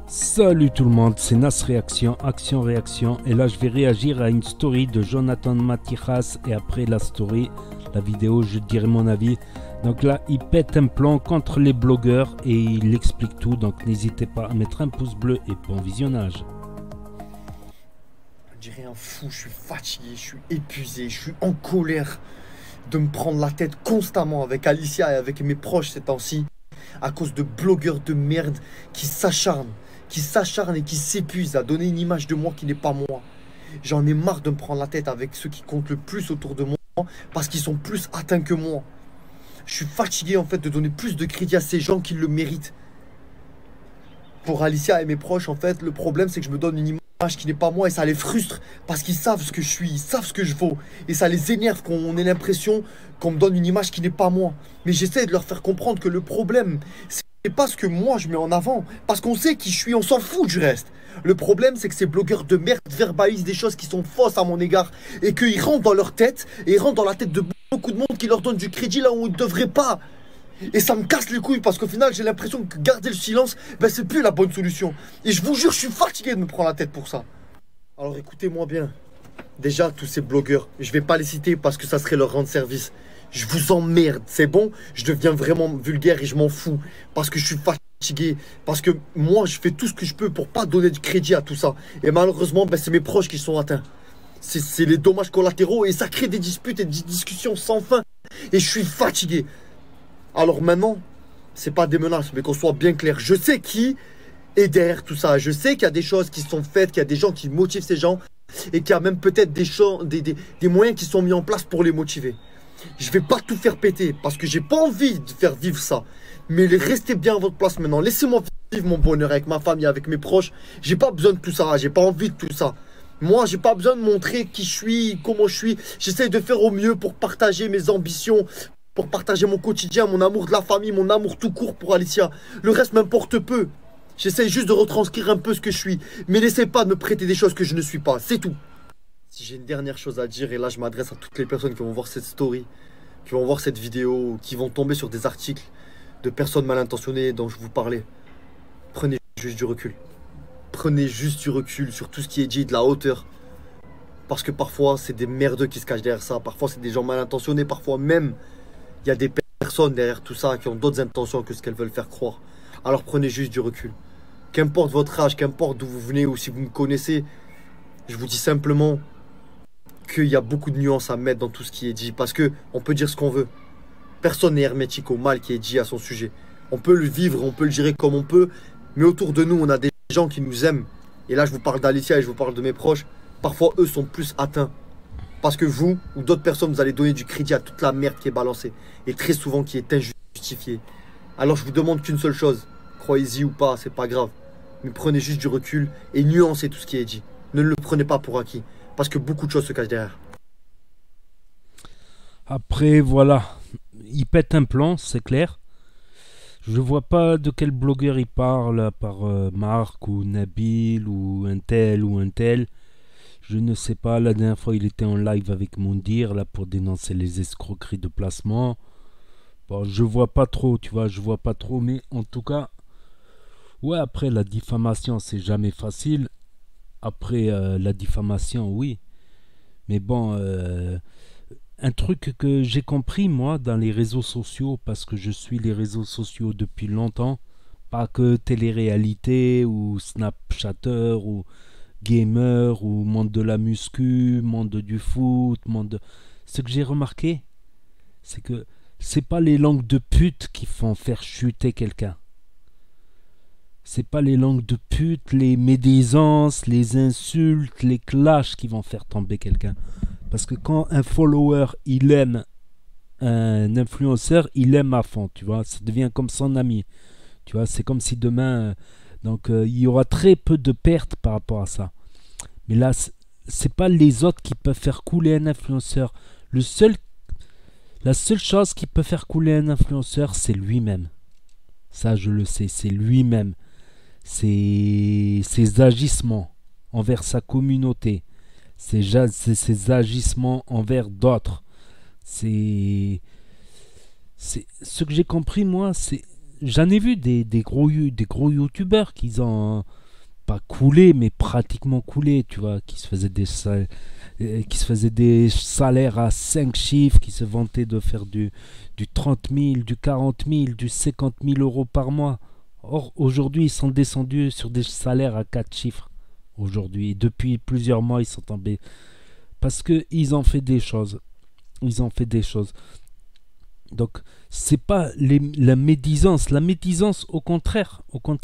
Salut tout le monde, c'est Nas Réaction, Action Réaction, et là je vais réagir à une story de Jonathan Mathias, et après la story, la vidéo, je dirai mon avis. Donc là, il pète un plan contre les blogueurs et il explique tout, donc n'hésitez pas à mettre un pouce bleu et bon visionnage. Je dirais un fou, je suis fatigué, je suis épuisé, je suis en colère de me prendre la tête constamment avec Alicia et avec mes proches ces temps-ci, à cause de blogueurs de merde qui s'acharnent et qui s'épuisent à donner une image de moi qui n'est pas moi. J'en ai marre de me prendre la tête avec ceux qui comptent le plus autour de moi parce qu'ils sont plus atteints que moi. Je suis fatigué en fait de donner plus de crédit à ces gens qui le méritent. Pour Alicia et mes proches, en fait, le problème c'est que je me donne une image qui n'est pas moi et ça les frustre parce qu'ils savent ce que je suis, ils savent ce que je vaux et ça les énerve qu'on ait l'impression qu'on me donne une image qui n'est pas moi. Mais j'essaie de leur faire comprendre que le problème c'est pas ce que moi je mets en avant parce qu'on sait qui je suis, on s'en fout du reste. Le problème c'est que ces blogueurs de merde verbalisent des choses qui sont fausses à mon égard et qu'ils rentrent dans leur tête et ils rentrent dans la tête de beaucoup de monde qui leur donne du crédit là où ils ne devraient pas. Et ça me casse les couilles parce qu'au final j'ai l'impression que garder le silence, ben, c'est plus la bonne solution. Et je vous jure, je suis fatigué de me prendre la tête pour ça. Alors écoutez-moi bien. Déjà, tous ces blogueurs, je vais pas les citer parce que ça serait leur rendre service. Je vous emmerde, c'est bon? Je deviens vraiment vulgaire et je m'en fous. Parce que je suis fatigué. Parce que moi, je fais tout ce que je peux pour pas donner de crédit à tout ça. Et malheureusement, ben, c'est mes proches qui sont atteints. C'est les dommages collatéraux et ça crée des disputes et des discussions sans fin. Et je suis fatigué. Alors maintenant, c'est pas des menaces, mais qu'on soit bien clair. Je sais qui est derrière tout ça. Je sais qu'il y a des choses qui sont faites, qu'il y a des gens qui motivent ces gens et qu'il y a même peut-être des moyens qui sont mis en place pour les motiver. Je vais pas tout faire péter parce que j'ai pas envie de faire vivre ça. Mais restez bien à votre place maintenant. Laissez-moi vivre mon bonheur avec ma famille, avec mes proches. J'ai pas besoin de tout ça. J'ai pas envie de tout ça. Moi, j'ai pas besoin de montrer qui je suis, comment je suis. J'essaie de faire au mieux pour partager mes ambitions, pour partager mon quotidien, mon amour de la famille, mon amour tout court pour Alicia. Le reste m'importe peu. J'essaie juste de retranscrire un peu ce que je suis. Mais n'essayez pas de me prêter des choses que je ne suis pas. C'est tout. Si j'ai une dernière chose à dire, et là je m'adresse à toutes les personnes qui vont voir cette story, qui vont voir cette vidéo, qui vont tomber sur des articles de personnes mal intentionnées dont je vous parlais. Prenez juste du recul. Prenez juste du recul sur tout ce qui est dit, de la hauteur. Parce que parfois c'est des merdeux qui se cachent derrière ça. Parfois c'est des gens mal intentionnés. Parfois même il y a des personnes derrière tout ça qui ont d'autres intentions que ce qu'elles veulent faire croire. Alors prenez juste du recul. Qu'importe votre âge, qu'importe d'où vous venez ou si vous me connaissez, je vous dis simplement qu'il y a beaucoup de nuances à mettre dans tout ce qui est dit. Parce que on peut dire ce qu'on veut. Personne n'est hermétique au mal qui est dit à son sujet. On peut le vivre, on peut le gérer comme on peut. Mais autour de nous, on a des gens qui nous aiment. Et là, je vous parle d'Alicia et je vous parle de mes proches. Parfois, eux sont plus atteints. Parce que vous ou d'autres personnes, vous allez donner du crédit à toute la merde qui est balancée. Et très souvent qui est injustifiée. Alors je vous demande qu'une seule chose. Croyez-y ou pas, c'est pas grave. Mais prenez juste du recul et nuancez tout ce qui est dit. Ne le prenez pas pour acquis. Parce que beaucoup de choses se cachent derrière. Après, voilà, il pète un plan, c'est clair. Je vois pas de quel blogueur il parle, à part Marc ou Nabil ou un tel ou un tel. Je ne sais pas, la dernière fois il était en live avec Mondir là pour dénoncer les escroqueries de placement. Bon, je vois pas trop, tu vois, je vois pas trop, mais en tout cas, ouais, après la diffamation c'est jamais facile. Après la diffamation, oui. Mais bon, un truc que j'ai compris moi dans les réseaux sociaux, parce que je suis les réseaux sociaux depuis longtemps, pas que télé-réalité ou Snapchatter ou gamer ou monde de la muscu, monde du foot, Ce que j'ai remarqué, c'est que c'est pas les langues de pute qui font faire chuter quelqu'un. C'est pas les langues de pute, les médisances, les insultes, les clashs qui vont faire tomber quelqu'un. Parce que quand un follower, il aime un influenceur, il aime à fond, tu vois. Ça devient comme son ami. Tu vois, c'est comme si demain... donc, il y aura très peu de pertes par rapport à ça. Mais là, c'est pas les autres qui peuvent faire couler un influenceur. La seule chose qui peut faire couler un influenceur, c'est lui-même. Ça, je le sais, c'est lui-même. C'est ses agissements envers sa communauté. Ses agissements envers d'autres. C'est ce que j'ai compris, moi, c'est j'en ai vu des gros youtubeurs qui ont pas coulé, mais pratiquement coulé, tu vois, qui se faisaient des salaires à 5 chiffres, qui se vantaient de faire du 30 000, du 40 000, du 50 000 euros par mois. Or, aujourd'hui, ils sont descendus sur des salaires à 4 chiffres. Aujourd'hui, depuis plusieurs mois, ils sont tombés. Parce qu'ils ont fait des choses. Ils ont fait des choses. Donc, c'est pas la médisance. La médisance, au contraire,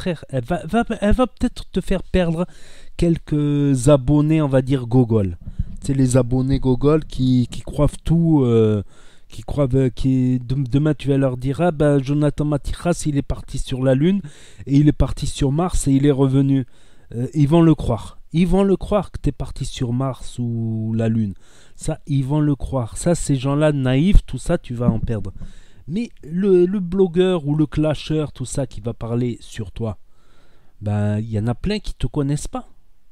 elle va peut-être te faire perdre quelques abonnés, on va dire, gogol. C'est les abonnés gogol qui croient tout, qui croient demain tu vas leur dire ah ben Jonathan Mathias il est parti sur la Lune et il est parti sur Mars et il est revenu. Ils vont le croire. Ils vont le croire que tu es parti sur Mars ou la Lune. Ça, ils vont le croire. Ça, ces gens-là naïfs, tout ça, tu vas en perdre. Mais le blogueur ou le clasheur, tout ça qui va parler sur toi, ben il y en a plein qui te connaissent pas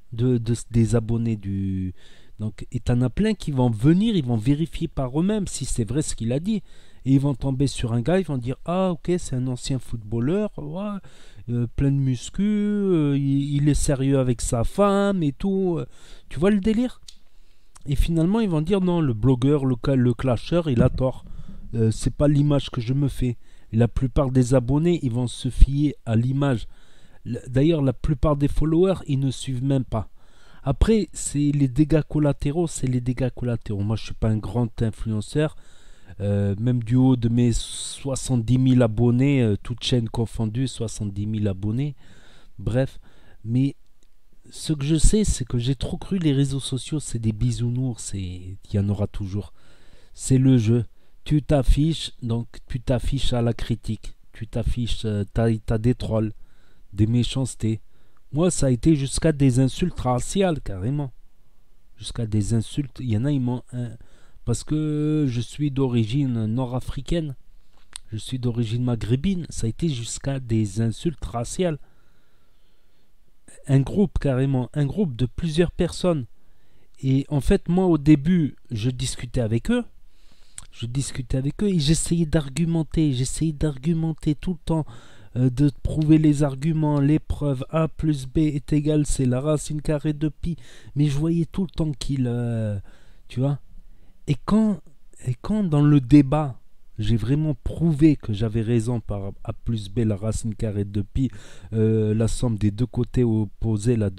des abonnés du. Donc, et t'en as plein qui vont venir, ils vont vérifier par eux-mêmes si c'est vrai ce qu'il a dit. Et ils vont tomber sur un gars, ils vont dire ah ok c'est un ancien footballeur, ouais, plein de muscu, il est sérieux avec sa femme et tout. Tu vois le délire? Et finalement ils vont dire non le blogueur, le clasheur il a tort. C'est pas l'image que je me fais. Et la plupart des abonnés ils vont se fier à l'image. D'ailleurs la plupart des followers ils ne suivent même pas. Après, c'est les dégâts collatéraux, c'est les dégâts collatéraux. Moi, je suis pas un grand influenceur. Même du haut de mes 70 000 abonnés, toutes chaînes confondues, 70 000 abonnés. Bref. Mais ce que je sais, c'est que j'ai trop cru les réseaux sociaux, c'est des bisounours. Il y en aura toujours. C'est le jeu. Tu t'affiches, donc tu t'affiches à la critique. Tu t'affiches, t'as des trolls, des méchancetés. Moi, ça a été jusqu'à des insultes raciales, carrément. Jusqu'à des insultes. Il y en a, ils m'ont. Parce que je suis d'origine nord-africaine. Je suis d'origine maghrébine. Ça a été jusqu'à des insultes raciales. Un groupe, carrément. Un groupe de plusieurs personnes. Et en fait, moi, au début, je discutais avec eux. Et j'essayais d'argumenter. Tout le temps. De prouver les arguments, les preuves. A plus B est égal, c'est la racine carrée de pi. Mais je voyais tout le temps qu'il... tu vois. Et quand dans le débat, j'ai vraiment prouvé que j'avais raison par A plus B, la racine carrée de pi, la somme des deux côtés opposés, là,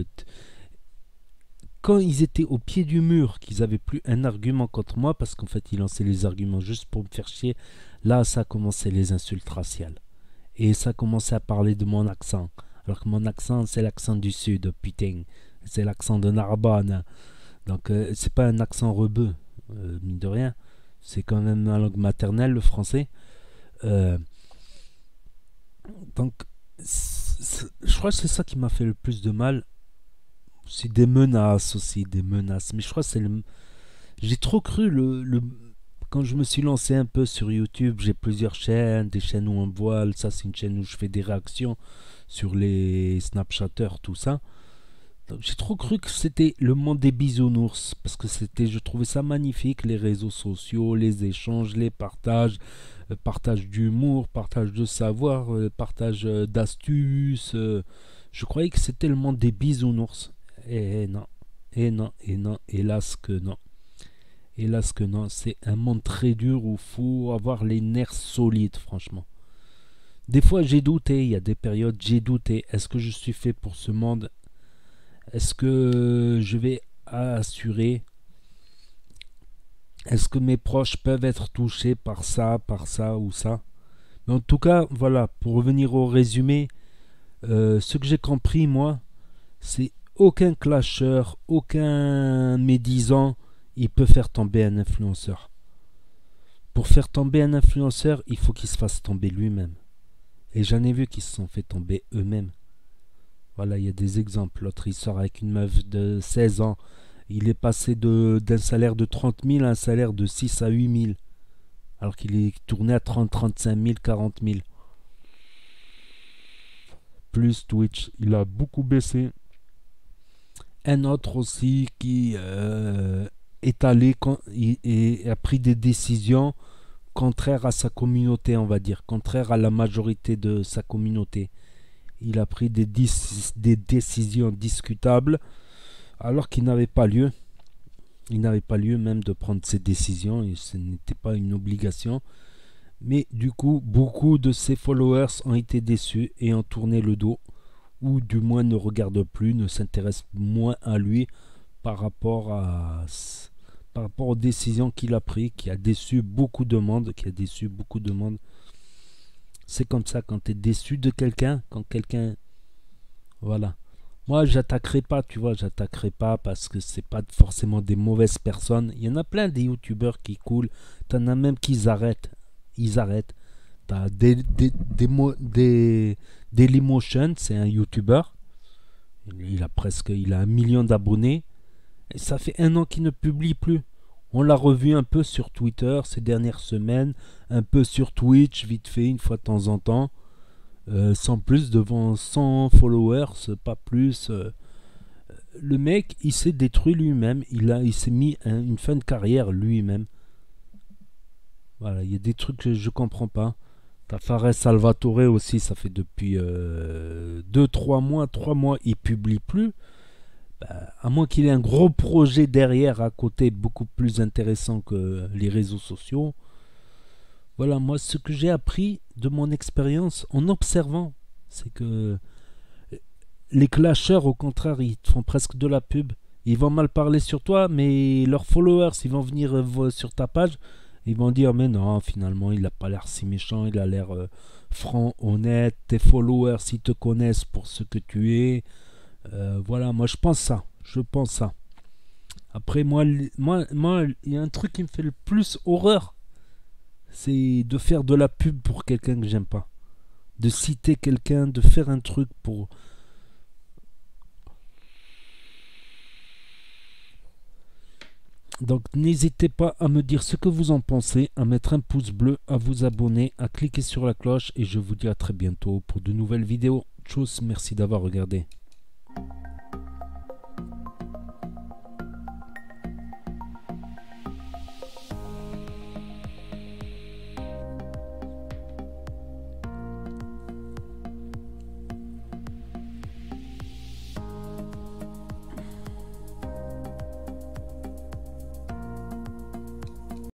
quand ils étaient au pied du mur, qu'ils n'avaient plus un argument contre moi, parce qu'en fait, ils lançaient les arguments juste pour me faire chier, là, ça a commencé les insultes raciales. Et ça commençait à parler de mon accent. Alors que mon accent, c'est l'accent du sud, putain. C'est l'accent de Narbonne. Donc, c'est pas un accent rebeu, mine de rien. C'est quand même ma langue maternelle, le français. Donc, je crois que c'est ça qui m'a fait le plus de mal. C'est des menaces aussi, des menaces. Mais je crois que c'est le... J'ai trop cru quand je me suis lancé un peu sur YouTube, j'ai plusieurs chaînes, des chaînes où on me voit, ça c'est une chaîne où je fais des réactions sur les Snapchatters, tout ça. Donc, j'ai trop cru que c'était le monde des bisounours, parce que je trouvais ça magnifique, les réseaux sociaux, les échanges, les partages, partage d'humour, partage de savoir, partage d'astuces. Je croyais que c'était le monde des bisounours. Et non, hélas que non. Hélas que non, c'est un monde très dur où il faut avoir les nerfs solides, franchement. Des fois j'ai douté, il y a des périodes j'ai douté. Est-ce que je suis fait pour ce monde? Est-ce que je vais assurer? Est-ce que mes proches peuvent être touchés par ça ou ça? Mais en tout cas, voilà, pour revenir au résumé, ce que j'ai compris, moi, c'est aucun clasheur, aucun médisant, il peut faire tomber un influenceur. Pour faire tomber un influenceur, il faut qu'il se fasse tomber lui-même. Et j'en ai vu qui se sont fait tomber eux-mêmes. Voilà, il y a des exemples. L'autre, il sort avec une meuf de 16 ans. Il est passé d'un salaire de 30 000 à un salaire de 6 à 8 000. Alors qu'il est tourné à 30, 35 000, 40 000. Plus Twitch, il a beaucoup baissé. Un autre aussi qui est allé et a pris des décisions contraire à sa communauté, on va dire, contraire à la majorité de sa communauté. Il a pris des décisions discutables alors qu'il n'avait pas lieu. Il n'avait pas lieu même de prendre ces décisions et ce n'était pas une obligation. Mais du coup, beaucoup de ses followers ont été déçus et ont tourné le dos, ou du moins ne regardent plus, ne s'intéressent moins à lui par rapport aux décisions qu'il a prises, qui a déçu beaucoup de monde, C'est comme ça quand tu es déçu de quelqu'un, quand quelqu'un... Voilà. Moi, j'attaquerai pas, tu vois, j'attaquerai pas parce que c'est pas forcément des mauvaises personnes. Il y en a plein des youtubeurs qui coulent. T'en as même qui arrêtent. Ils arrêtent. T'as Dailymotion, c'est un youtubeur. Il a 1 million d'abonnés. Et ça fait 1 an qu'il ne publie plus. On l'a revu un peu sur Twitter ces dernières semaines, un peu sur Twitch, vite fait, une fois de temps en temps. Sans plus, devant 100 followers, pas plus. Le mec, il s'est détruit lui-même. Il s'est mis une fin de carrière lui-même. Voilà, il y a des trucs que je comprends pas. T'as Fares Salvatore aussi, ça fait depuis 2-3 mois, 3 mois, il publie plus. À moins qu'il ait un gros projet derrière à côté, beaucoup plus intéressant que les réseaux sociaux. Voilà, moi, ce que j'ai appris de mon expérience en observant, c'est que les clasheurs, au contraire, ils font presque de la pub. Ils vont mal parler sur toi, mais leurs followers, ils vont venir sur ta page, ils vont dire, mais non, finalement, il n'a pas l'air si méchant, il a l'air franc, honnête, tes followers, ils te connaissent pour ce que tu es. Voilà, moi, je pense ça. Après, moi, il y a un truc qui me fait le plus horreur. C'est de faire de la pub pour quelqu'un que j'aime pas. De citer quelqu'un, de faire un truc pour... Donc n'hésitez pas à me dire ce que vous en pensez, à mettre un pouce bleu, à vous abonner, à cliquer sur la cloche et je vous dis à très bientôt pour de nouvelles vidéos. Tchuss, merci d'avoir regardé.